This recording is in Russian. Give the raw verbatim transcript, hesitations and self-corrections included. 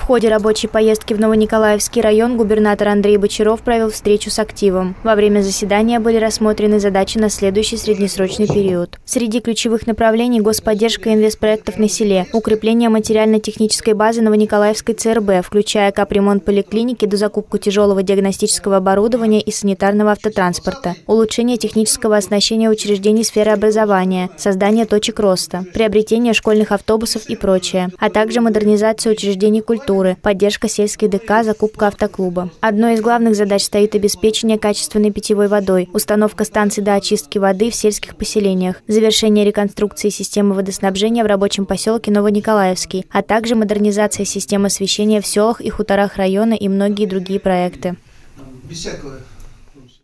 ходе рабочей поездки в Новониколаевский район губернатор Андрей Бочаров провел встречу с активом. Во время заседания были рассмотрены задачи на следующий среднесрочный период. Среди ключевых направлений – господдержка инвестпроектов на селе, укрепление материально-технической базы Новониколаевской ЦРБ, включая капремонт поликлиники до закупку тяжелого диагностического оборудования и санитарного автотранспорта, улучшение технического оснащения учреждений сферы образования, создание точек роста, приобретение школьных автобусов и прочее, а также модернизация учреждений культуры, поддержка сельских ДК, закупка автоклуба. Одной из главных задач стоит обеспечение качественной питьевой водой, установка станций до очистки воды в сельских поселениях, завершение реконструкции системы водоснабжения в рабочем поселке Новониколаевский, а также модернизация системы освещения в селах и хуторах района и многие другие проекты. Без всякого